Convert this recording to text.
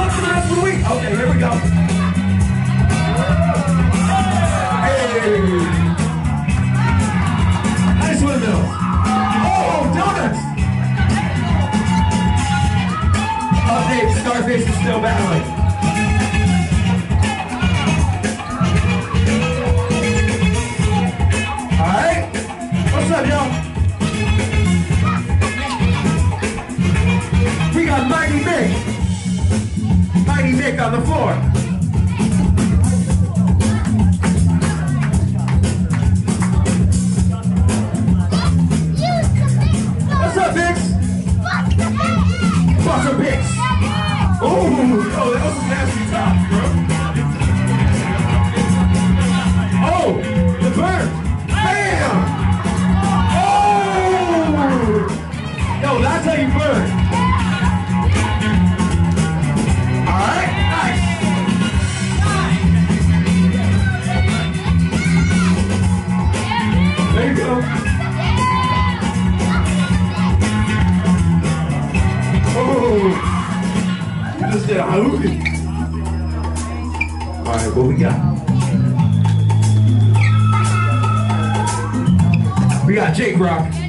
on for the rest of the week. Okay, here we go. Hey. Nice windmills. Oh, donuts. Update, Starfish is still battling. Alright, what's up, y'all? We got Mighty Mick. Mighty Mick on the floor. What's up, Bix? What's up, Bix? Oh, yo, that was a nasty top, bro. Oh, the bird. Bam! Oh! Yo, that's how you burn. Alright, nice. There you go. Oh! You just did a Hadouken. Alright, what we got? We got Jake Rock.